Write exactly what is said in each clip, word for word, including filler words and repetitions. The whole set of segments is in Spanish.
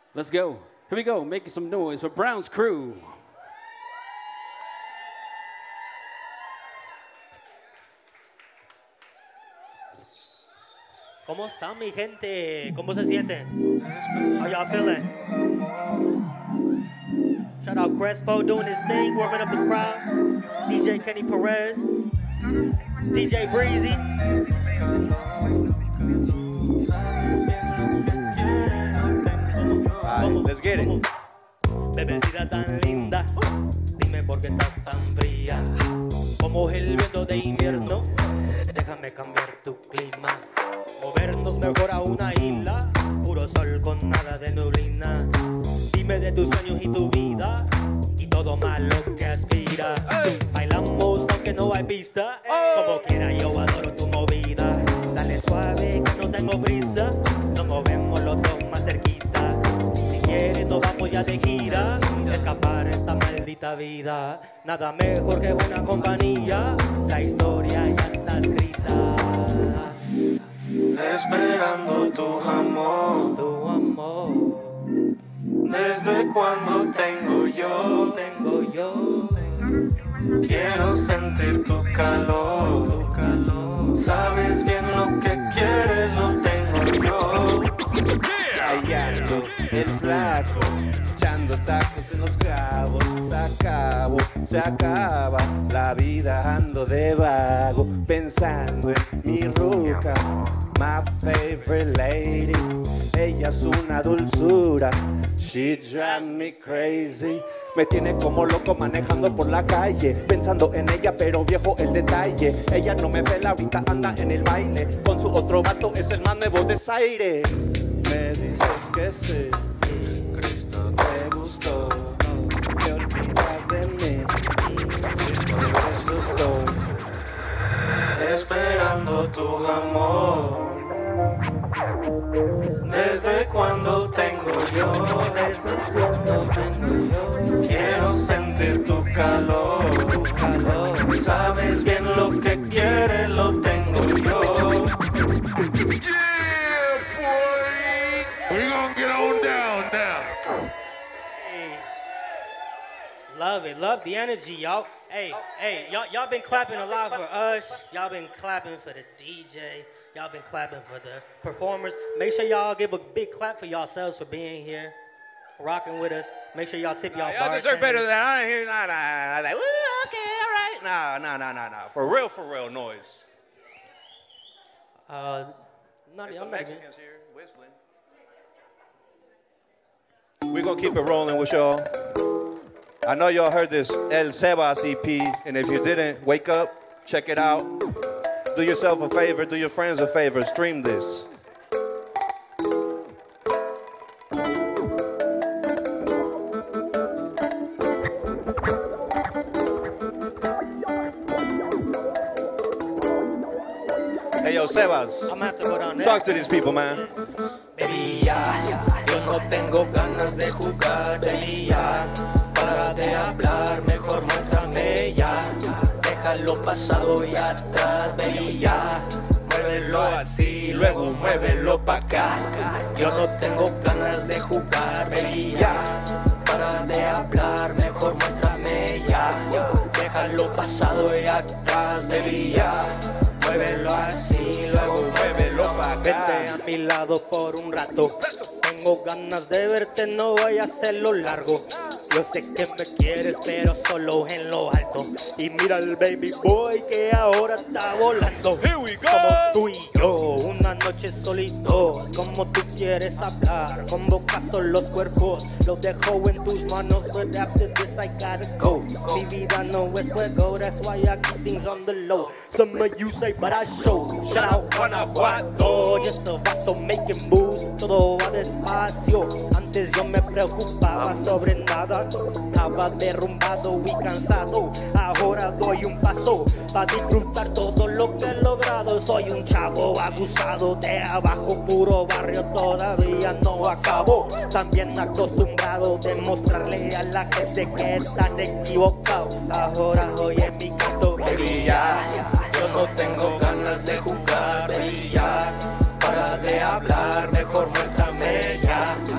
Let's go. Here we go. Making some noise for Brown's crew. ¿Cómo están, mi gente? ¿Cómo se sienten? How y'all feeling? Shout out Crespo doing his thing, warming up the crowd. D J Kenny Perez. D J Breezy. Right, let's get it. Bebecita tan linda, dime por qué estás tan fría. Como es el viento de invierno, déjame cambiar tu clima. Movernos mejor a una isla, puro sol con nada de neblina. Dime de tus sueños y tu vida, y todo malo que aspira. Hey. Bailamos aunque no hay pista, oh. Como quiera yo adoro tu movida. Dale suave que no tengo prisa, nos movemos los dos más cerquita. Si quieres nos vamos ya de gira, escapar esta maldita vida. Nada mejor que buena compañía, la historia ya está escrita. Esperando tu amor, tu amor. Desde cuando tengo yo, tengo yo. Quiero sentir tu calor, tu calor. Sabes bien lo que quieres, lo tengo yo. Callando el flaco, echando tacos en los cabos. Se acabó, se acaba la vida, ando de vago, pensando en mi ruca. My favorite lady, ella es una dulzura. She drives me crazy. Me tiene como loco manejando por la calle, pensando en ella, pero viejo el detalle. Ella no me vela, ahorita anda en el baile con su otro vato, es el más nuevo de Zaire. Me dices que sí, Cristo te gustó, te olvidas de mí, por eso estoy esperando tu amor. Desde cuando tengo yo, desde cuando tengo yo. Quiero sentir tu calor, tu calor. Sabes bien lo que quieres, lo tengo yo. Yeah, boy! We gonna get on down now. Hey. Love it, love the energy, y'all. Hey, hey, y'all, y'all been clapping a lot for us. Y'all been clapping for the D J. Y'all been clapping for the performers. Make sure y'all give a big clap for yourselves for being here, rocking with us. Make sure y'all tip y'all. Y'all deserve better than that. I ain't hear nah, nah, like, well, okay, all right. Nah, nah, nah, nah, nah. For real, for real noise. Uh, not There's y'all some not Mexicans here whistling. We're gonna keep it rolling with y'all. I know y'all heard this El Sebas E P, and if you didn't, wake up, check it out. Do yourself a favor, do your friends a favor, stream this. Hey, yo, Sebas. I'm gonna have to go down there. Talk to these people, man. Baby, ya, yo no tengo ganas de jugar, baby, ya. Para de hablar, mejor muéstrame ya. Deja lo pasado y atrás, baby, ya. Muévelo así, luego muévelo pa' acá. Yo no tengo ganas de jugar, baby, ya. Para de hablar, mejor muéstrame ya. Deja lo pasado y atrás, baby, ya. Muévelo así, luego muévelo pa' acá. Vente a mi lado por un rato. Tengo ganas de verte, no voy a hacerlo largo. Yo sé que me quieres, pero solo en lo alto. Y mira al baby boy que ahora está volando. Here we go. Como tú y yo, una noche solitos. Como tú quieres hablar, convocas los cuerpos. Los dejo en tus manos, but after this I gotta go. Mi vida no es juego, that's why I keep things on the low. Some of you say, but I show. Shout out Guanajuato, just a vato making moves. Todo va despacio. Antes yo me preocupaba sobre nada. Estaba derrumbado y cansado. Ahora doy un paso para disfrutar todo lo que he logrado. Soy un chavo abusado de abajo, puro barrio, todavía no acabo. También acostumbrado de mostrarle a la gente que están equivocados. Ahora oye mi canto, baby, ya. Yo no tengo ganas de jugar, baby, ya. Para de hablar, mejor muéstrame ya.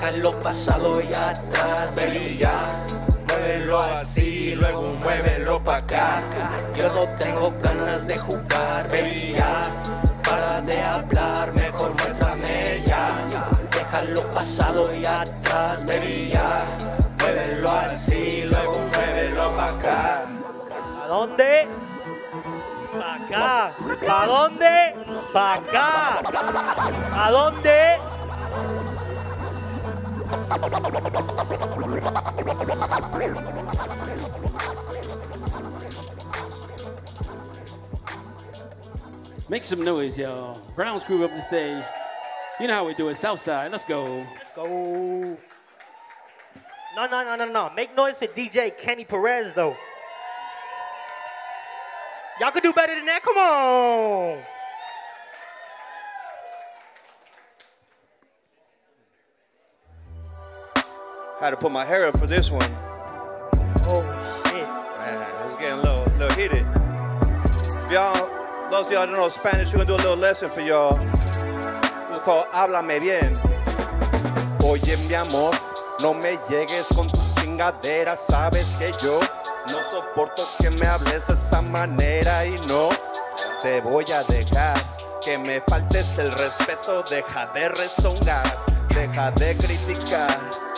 déjalo pasado y atrás, baby, ya. Muévelo así, luego muévelo pa' acá. Yo no tengo ganas de jugar, baby, ya. Para de hablar, mejor muéstrame ya. Déjalo pasado y atrás, baby, ya. Muévelo así, luego muévelo pa' acá. ¿A dónde? Pa' acá. ¿A dónde? Pa' acá. ¿A dónde? Make some noise, y'all. Brown's Crew up the stage. You know how we do it, Southside. Let's go. Let's go. No, no, no, no, no. Make noise for D J Kenny Perez, though. Y'all could do better than that. Come on. Had to put my hair up for this one. Oh, shit. Man, it's getting a little, little heated. Y'all, those of y'all that know Spanish, we're gonna do a little lesson for y'all. It's called Háblame Bien. Oye, mi amor, no me llegues con tu chingadera. Sabes que yo no soporto que me hables de esa manera y no te voy a dejar que me faltes el respeto. Deja de rezongar, deja de criticar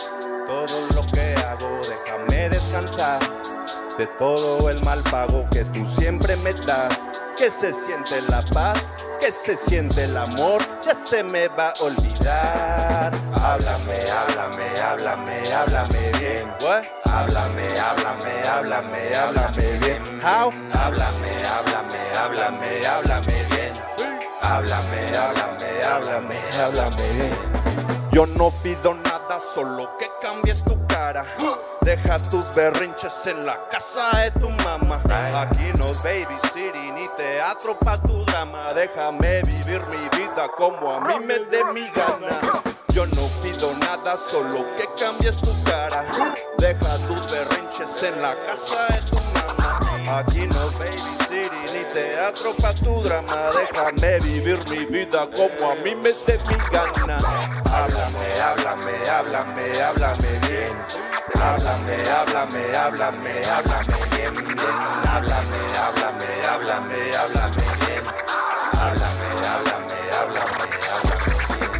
todo lo que hago, déjame descansar de todo el mal pago que tú siempre me das. Que se siente la paz, que se siente el amor, ya se me va a olvidar. Háblame, háblame, háblame, háblame bien. What? Háblame, háblame, háblame, háblame bien. How? Háblame, háblame, háblame, háblame bien. Háblame, háblame, háblame, háblame bien. Yo no pido nada, solo que cambies tu cara. Deja tus berrinches en la casa de tu mamá. Aquí no es babysitting ni teatro pa' tu drama. Déjame vivir mi vida como a mí me dé mi gana. Yo no pido nada, solo que cambies tu cara. Deja tus berrinches en la casa de tu mamá. Aquí no es babysitting ni teatro pa' tu drama. Déjame vivir mi vida como a mí me dé mi gana. Háblame, háblame, háblame, háblame bien. Háblame, háblame, háblame, háblame bien, bien. Háblame, háblame, háblame, háblame bien. Háblame, háblame, háblame, háblame bien.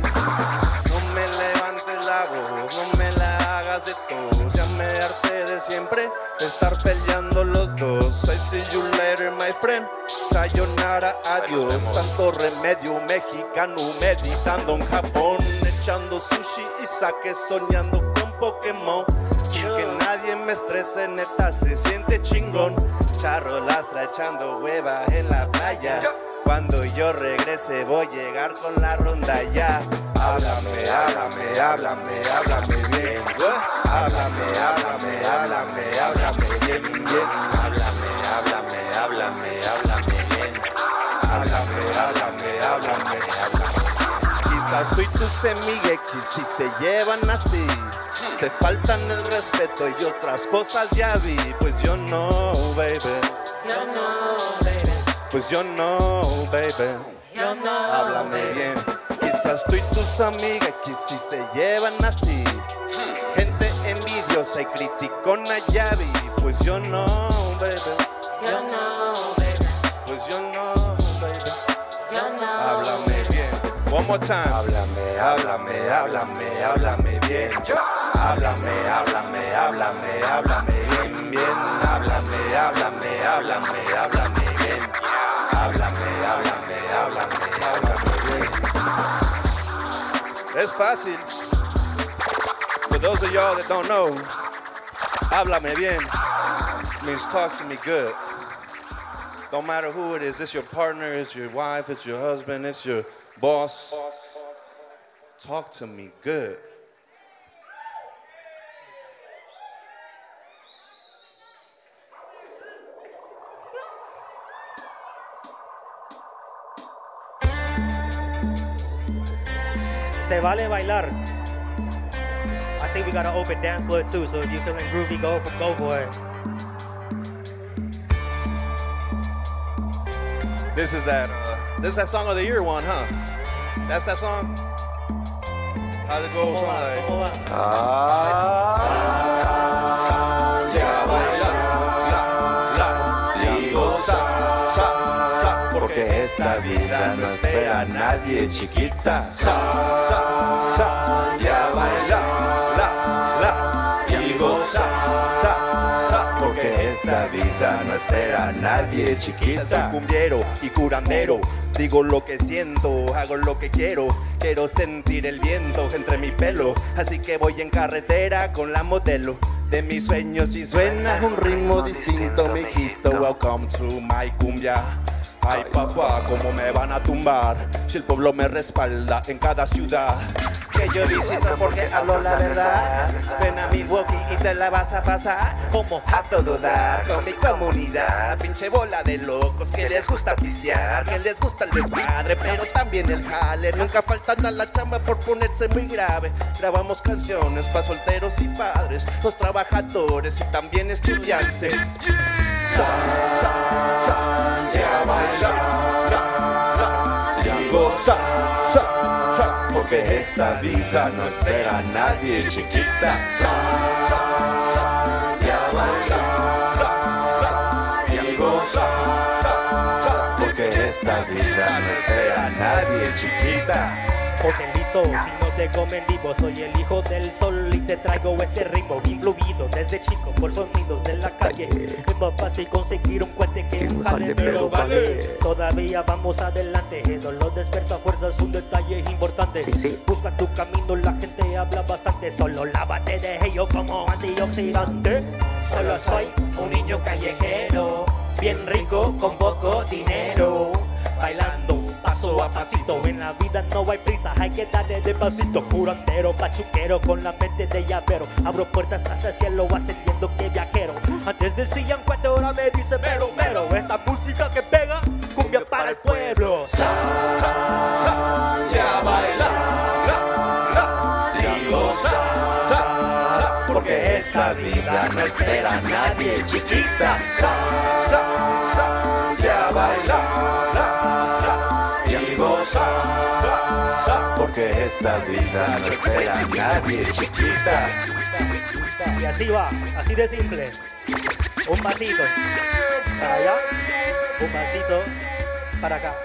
No me levantes la voz, no me la hagas de tos. Ya me harté de siempre estar peleando los dos. I see you later, my friend. Sayonara, adiós. Santo remedio mexicano, meditando en Japón, echando sushi y sake, soñando con Pokémon. Sin que nadie me estrese, neta, se siente chingón. Charrolastra echando hueva en la playa. Cuando yo regrese voy a llegar con la ronda ya. Háblame, háblame, háblame, háblame bien. Háblame, háblame, háblame, háblame bien, bien. Háblame, háblame, háblame, háblame bien. Háblame, háblame, háblame, háblame. Quizás tú y tus semiguequis si se llevan así, se faltan el respeto y otras cosas ya vi. Pues yo no, baby. Yo no, baby. Pues yo no, baby. Yo no, Háblame bien. Quizás tú y tus amigas si se llevan así, gente envidiosa y criticona ya vi. Pues yo no, baby. Yo no, baby. Pues yo no, baby. Yo no. Háblame bien. One more time. Háblame, háblame, háblame, háblame bien. Háblame, háblame, háblame, háblame bien, bien. Háblame, háblame, háblame, háblame bien. Háblame, háblame, háblame, háblame bien. Es fácil. For those of y'all that don't know, háblame bien means talk to me good. Don't matter who it is. It's your partner, it's your wife, it's your husband, it's your boss. Talk to me good. Se vale bailar. I think we got an open dance floor too, so if you're feeling groovy, go for, go for it. This is that, uh, this is that song of the year one, huh? That's that song? How's it go? ¿Cómo va? ¿Cómo va? Ah, ya baila, la, la, y goza, sa, sa, porque esta vida no espera a nadie, chiquita. Sa, sa, sa, ya baila, la, la, y goza, sa, sa, porque esta vida no espera a nadie, chiquita. Soy cumbiero y curandero. Digo lo que siento, hago lo que quiero. Quiero sentir el viento entre mi pelo. Así que voy en carretera con la modelo de mis sueños y suena un ritmo distinto, mijito. Welcome to my cumbia. Ay papá, cómo me van a tumbar si el pueblo me respalda en cada ciudad. Que yo diciendo porque hablo la verdad. Ven a mi walkie y te la vas a pasar como a todo dar con mi comunidad. Pinche bola de locos que les gusta pistear, que les gusta el desmadre, pero también el jale. Nunca faltan a la chamba por ponerse muy grave. Grabamos canciones para solteros y padres, los trabajadores y también estudiantes. Sa, sa, sa, ya baila, sa, sa, ya goza, sa, sa, porque esta vida no espera a nadie, chiquita. Sa, sa, sa, ya baila, sa, sa, ya goza, sa, sa, porque esta vida no espera a nadie, chiquita. Ponte listo, si no te comen vivo. Soy el hijo del sol y te traigo este ritmo influido desde chico por sonidos de la calle. Es más fácil conseguir un cuente que un jale, pero vale. Todavía vamos adelante, el dolor despierta fuerzas, un detalle importante. Sí, sí. Busca tu camino, la gente habla bastante. Solo lávate de ello como antioxidante. Solo soy un niño callejero, bien rico con poco dinero. Bailando paso a pasito, en la vida no hay prisa, hay que darle despacito. Curandero, pachuquero, con la mente de llavero. Abro puertas hacia el cielo, ascendiendo que viajero. Antes decían cuatro, ahora me dicen mero, mero. Esta música que pega, cumbia para el pueblo. Sa, sa, sa, ya baila, la, la, y goza, sa, sa, porque esta vida no espera a nadie, chiquita. Sa, sa, sa, ya baila, la, la, y goza, sa, sa, porque esta vida no espera a nadie, chiquita. Y así va, así de simple. Un pasito para allá, un pasito para acá.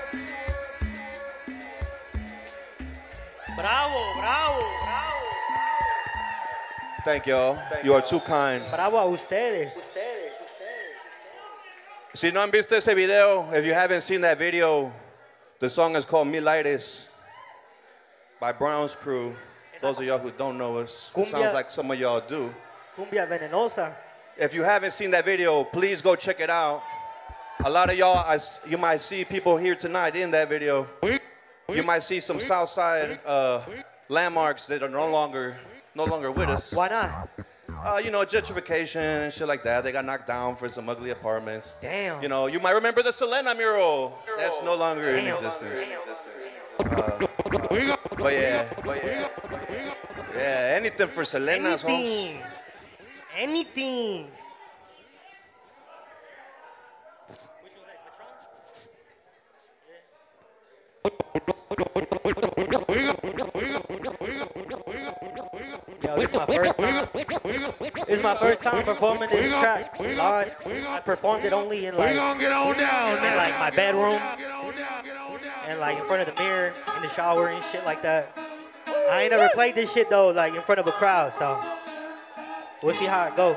Bravo, bravo, bravo. Thank you. You are too kind. Bravo a ustedes. Si no han visto ese video, if you haven't seen that video, the song is called Milaites by Brown's Crew. Those of y'all who don't know us, it sounds like some of y'all do. Cumbia venenosa. If you haven't seen that video, please go check it out. A lot of y'all, you might see people here tonight in that video. You might see some Southside uh, landmarks that are no longer, no longer with us. Why not? Uh, you know, gentrification and shit like that. They got knocked down for some ugly apartments. Damn. You know, you might remember the Selena mural. That's no longer in Damn. existence. Uh, but yeah, but yeah, yeah, anything for Selena's homes. Anything. Anything. Yo, this is my first time. This is my first time performing this track live. I performed it only in like, gonna get on down in like my bedroom and like in front of the mirror in the shower and shit like that. I ain't never played this shit though, like in front of a crowd. So we'll see how it go.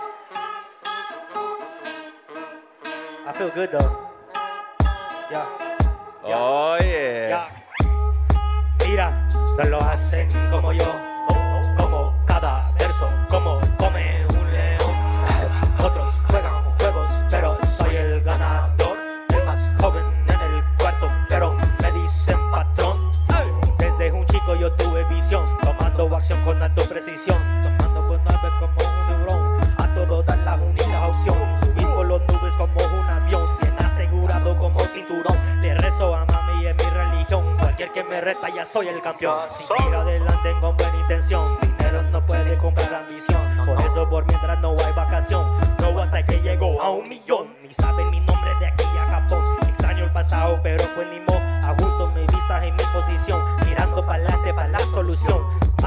I feel good though. Yeah. Oh yeah. Yeah. Mira, no lo hacen como yo, como cada verso, como come un león. Otros juegan juegos, pero soy el ganador, el más joven en el cuarto, pero me dicen patrón. Desde un chico yo tuve visión, tomando acción con alta precisión, tomando pues nueve como un neurón. A todo dar la única opción, subir por los nubes como un avión, bien asegurado como cinturón. Le rezo a mami y en mi religión, cualquier que me reta ya soy el campeón. Si tira adelante con buena intención, dinero no puede comprar ambición. Por eso por mientras no hay vacación, no hasta que llego a un millón. Ni saben mi nombre de aquí a Japón. Extraño el pasado pero fue ni mo. Ajusto mis vistas en mi posición, mirando para adelante para la solución.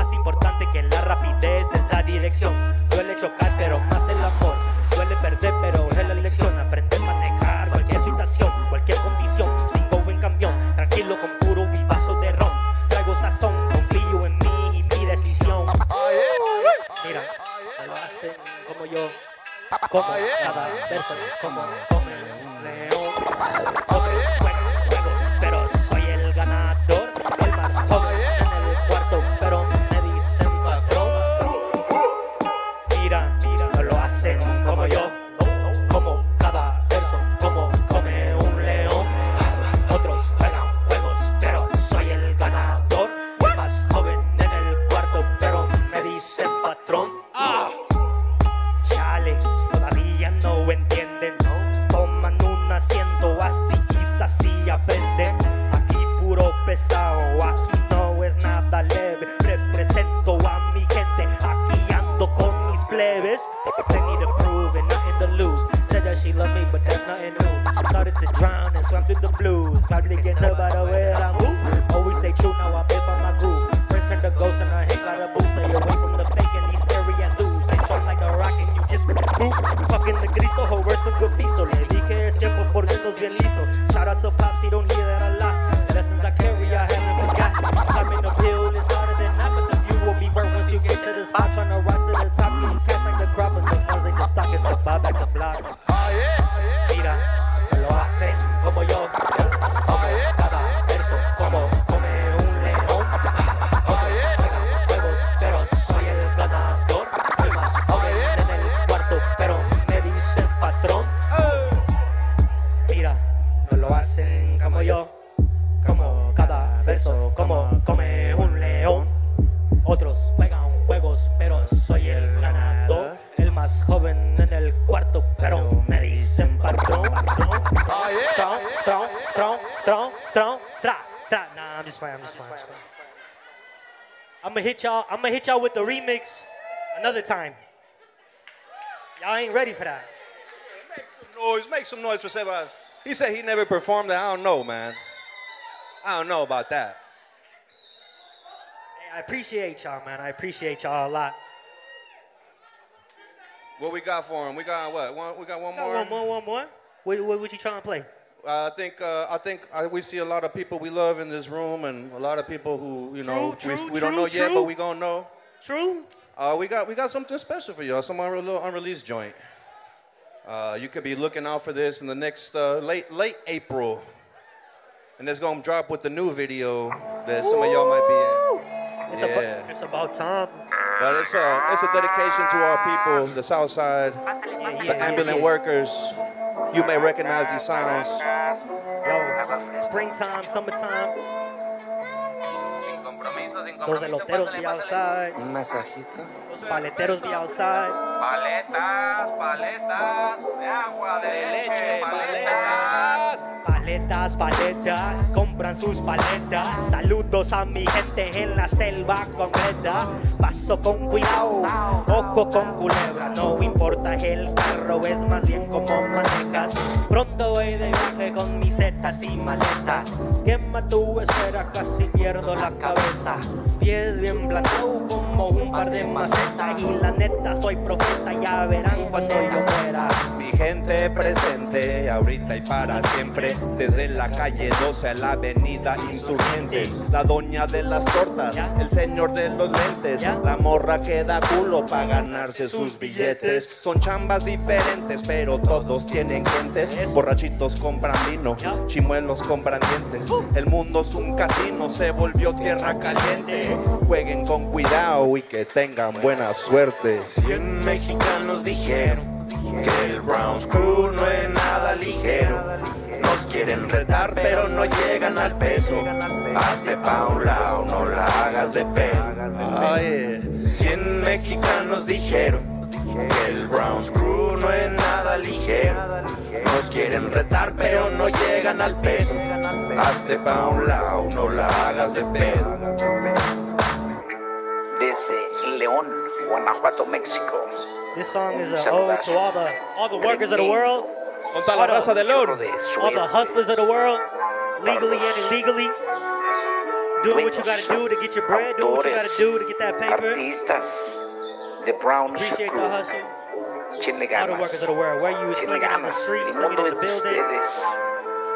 yo, como cada verso, como come un león. Otros juegan juegos, pero soy el ganador, el más joven en el cuarto, pero me dicen patrón. Mira, no lo hacen como yo, como cada verso, como come un león. Otros juegan juegos, pero soy el ganador, el más joven en el cuarto, pero me dicen patrón. Ah. Chale, todavía no entienden, toman un asiento así quizás sí aprenden. Aquí puro pesado, aquí no es nada leve. Represento a mi gente, aquí ando con mis plebes. Plenty to prove and nothing to lose. Said that she loved me, but there's nothing new. Started to drown and swam through the blues. Probably get her by the way that I move. Always stay true, now I pay for my groove. Friends turn to ghosts and I hate got a boost. Stay away from the fake and these serious dudes. They show like a rock and you just boop. Fucking the Cristo, ho, where's some good pisto. Le dije es tiempo porque estoy bien listo. Shout out to Pops, he don't hear that a lot. The lessons I carry, I haven't forgot. Climbing the hill is harder than that, but the view will be burnt once you get to the spot. Trying to rise to the top, getting cast like the crop, and the ones they just stock is the buy back the block. Mira, lo hacen como yo, como cada verso, como come un león. Otros juegan juegos, pero soy el ganador, el más joven en el cuarto, pero me dicen patrón. Mira, no lo hacen como yo, como cada verso, como come un león. Otros juegan juegos, pero soy el ganador, el más joven en el cuarto, pero me dicen patrón. Tron, tron, tron, tron, tron, tra, tra. Nah, I'm just playing, I'm just playing. I'm gonna hit y'all, I'm gonna hit y'all with the remix another time. Y'all ain't ready for that. Make some noise, make some noise for Sebas. He said he never performed that. I don't know, man. I don't know about that. Hey, I appreciate y'all, man. I appreciate y'all a lot. What we got for him? We got what? One, we got one Got more. one more, one more. What, what, what you trying to play? Uh, I think uh, I think uh, we see a lot of people we love in this room, and a lot of people who you know True, we, true, we don't true, know yet, true. but we gonna know. True. Uh, we got we got something special for y'all. Some unre- little unreleased joint. Uh, you could be looking out for this in the next uh, late late April, and it's gonna drop with the new video that some of y'all might be in. It's, Yeah. about, it's about time. But it's a it's a dedication to our people, the South Side, Yeah, the yeah, ambulant yeah. workers. You may recognize these sounds. Yo, springtime, summertime. Los eloteros be outside. Un masajito. Los paleteros be outside. Paletas, paletas de agua, de leche, paletas. Paletas, paletas, compran sus paletas. Saludos a mi gente en la selva concreta. Paso con cuidado, ojo con culebra. No importa el carro, es más bien como manejas. Pronto voy de viaje con mis setas y maletas. Quema tu esfera, casi pierdo la cabeza. Pies bien plantados como un par de macetas. Y la neta, soy profeta, ya verán cuando yo muera. Mi gente presente, ahorita y para siempre. Desde la calle doce a la avenida Insurgentes. La doña de las tortas, el señor de los lentes. La morra que da culo para ganarse sus billetes. Son chambas diferentes, pero todos tienen clientes. Borrachitos compran vino, chimuelos compran dientes. El mundo es un casino, se volvió tierra caliente. Jueguen con cuidado y que tengan buena suerte. Cien mexicanos dijeron que el Browns Crew no es nada ligero. Nos quieren retar pero no llegan al peso. Hazte pa' un lado, no la hagas de pedo. Ay, Cien mexicanos dijeron que el Browns Crew no es nada ligero. Nos quieren retar pero no llegan al peso. Hazte pa' un lado, no la hagas de pedo. Desde León, Guanajuato, México. This song is an ode to all the all the workers of the world, con toda la raza de León. all the hustlers of the world, legally and illegally. Doing what you gotta do to get your bread, doing what you gotta do to get that paper. Artistas de Browns Appreciate the Crew. hustle. Échenle All the ganas. workers of the world, where you Échenle slinging on the ganas. street, El slinging mundo in es the de building. ustedes.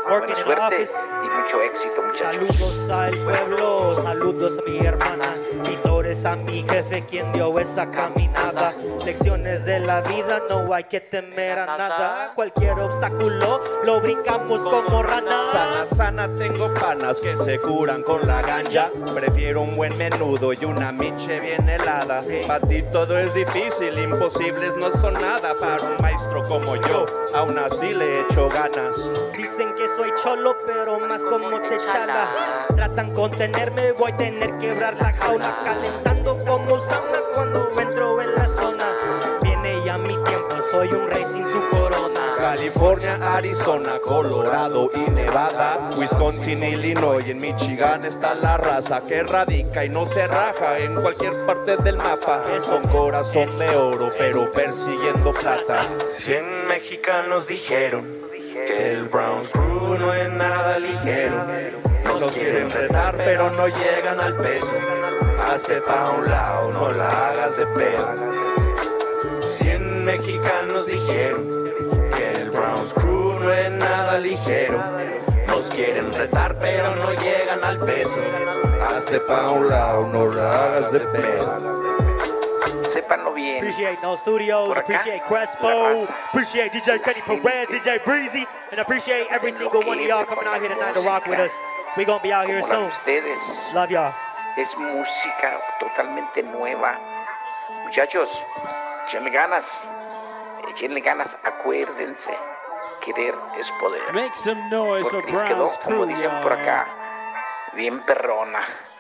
working Buena in the suerte office. y mucho éxito, muchachos. Saludos al pueblo, saludos a mi hermana y flores a mi jefe quien dio esa caminada. Lecciones de la vida, no hay que temer a nada. Cualquier obstáculo lo brincamos como rana. Sana, sana, tengo panas que se curan con la ganja. Prefiero un buen menudo y una miche bien helada. Para ti todo es difícil, imposibles no son nada. Para un maestro como yo, aún así le echo ganas. Dicen que soy cholo, pero más como techala. Tratan contenerme, voy a tener que quebrar la jaula. Calentando como sauna cuando entro en la zona. Viene ya mi tiempo, soy un rey sin su corona. California, Arizona, Colorado y Nevada, Wisconsin, Illinois, en Michigan está la raza que radica y no se raja en cualquier parte del mapa. Con corazón de oro, pero persiguiendo plata. Cien mexicanos dijeron que el Browns Crew no es nada ligero. Nos quieren retar pero no llegan al peso. Hazte pa' un lado, no la hagas de pedo. Cien mexicanos dijeron que el Browns Crew no es nada ligero. Nos quieren retar pero no llegan al peso. Hazte pa' un lado, no la hagas de pedo. Sépanlo bien. Appreciate No Studios, Por acá, appreciate la Crespo, raza. appreciate D J Kenny Perez, D J Breezy, and appreciate every single one of y'all coming out here tonight to rock with us. We gonna be out here Como la de soon. ustedes. Love y'all. Es música totalmente nueva. Muchachos, échenle ganas. Échenle ganas. Acuérdense. Querer es poder. Make some noise for Porque les quedó, Browns como Crew, dicen por y'all. acá, bien perrona.